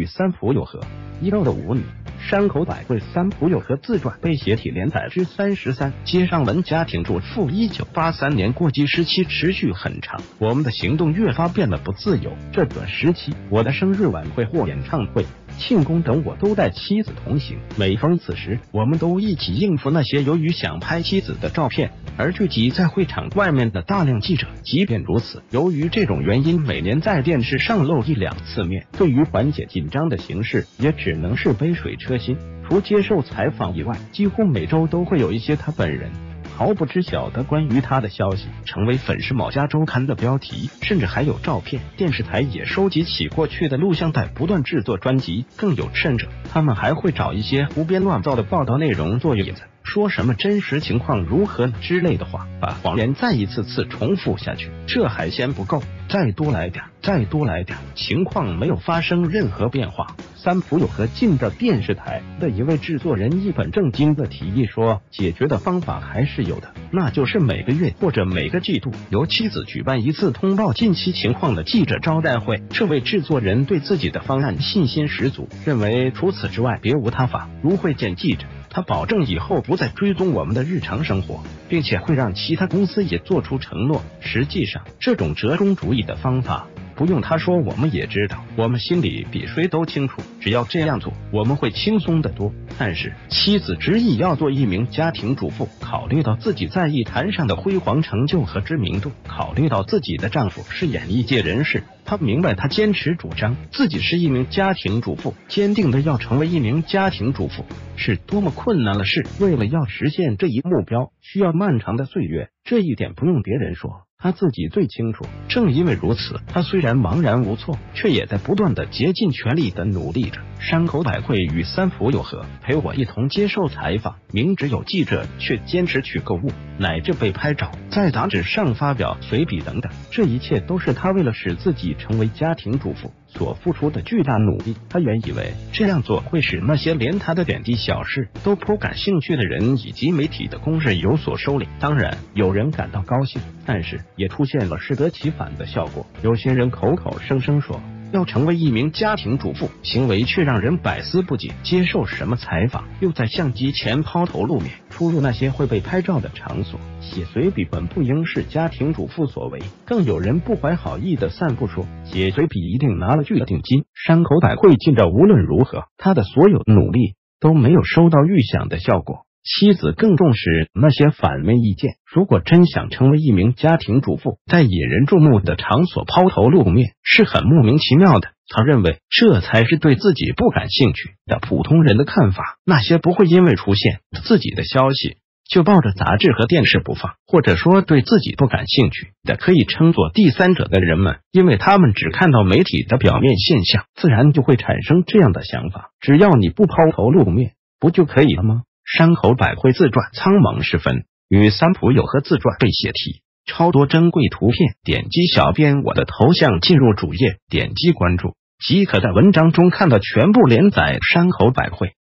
与三浦友和，一肉的舞女。山口百惠三浦友和自传被写体连载之33，接上文家庭主妇。1983年过继时期持续很长，我们的行动越发变得不自由。这段时期，我的生日晚会或演唱会、庆功等我都带妻子同行，每逢此时，我们都一起应付那些由于想拍妻子的照片而聚集在会场外面的大量记者。即便如此，由于这种原因，每年在电视上露1-2次面，对于缓解紧张的形势，也只能是杯水车薪。除接受采访以外，几乎每周都会有一些他本人毫不知晓的关于他的消息，成为粉饰某家周刊的标题，甚至还有照片。电视台也收集起过去的录像带，不断制作专辑。更有甚者，他们还会找一些胡编乱造的报道内容做引子，说什么真实情况如何之类的话，把谎言再一次重复下去。这还嫌不够，再多来点，再多来点。情况没有发生任何变化。三浦友和进到电视台的一位制作人一本正经的提议说，解决的方法还是有的，那就是每个月或者每个季度由妻子举办一次通报近期情况的记者招待会。这位制作人对自己的方案信心十足，认为除此之外别无他法。如会见记者，他保证以后不再追踪我们的日常生活，并且会让其他公司也做出承诺。实际上，这种折中主义的方法不用他说，我们也知道，我们心里比谁都清楚，只要这样做，我们会轻松得多。但是妻子执意要做一名家庭主妇，考虑到自己在艺坛上的辉煌成就和知名度，考虑到自己的丈夫是演艺界人士，她明白她坚持主张自己是一名家庭主妇，坚定的要成为一名家庭主妇是多么困难的事。为了要实现这一目标，需要漫长的岁月，这一点不用别人说，他自己最清楚。正因为如此，他虽然茫然无措，却也在不断的竭尽全力的努力着。山口百惠与三浦友和陪我一同接受采访，明知有记者却坚持去购物，乃至被拍照，在杂志上发表随笔等等，这一切都是他为了使自己成为家庭主妇所付出的巨大努力。他原以为这样做会使那些连他的点滴小事都颇感兴趣的人以及媒体的攻势有所收敛。当然，有人感到高兴，但是也出现了适得其反的效果。有些人口口声声说要成为一名家庭主妇，行为却让人百思不解。接受什么采访，又在相机前抛头露面，出入那些会被拍照的场所，写随笔本不应是家庭主妇所为。更有人不怀好意的散布说，写随笔一定拿了巨额定金。山口百惠记着，无论如何，他的所有努力都没有收到预想的效果。妻子更重视那些反面意见，如果真想成为一名家庭主妇，在引人注目的场所抛头露面是很莫名其妙的。他认为这才是对自己不感兴趣的普通人的看法。那些不会因为出现自己的消息就抱着杂志和电视不放，或者说对自己不感兴趣的可以称作第三者的人们，因为他们只看到媒体的表面现象，自然就会产生这样的想法，只要你不抛头露面不就可以了吗？山口百惠自传苍茫时分，与三浦友和自传被写题，超多珍贵图片。点击小编我的头像进入主页，点击关注即可在文章中看到全部连载山口百惠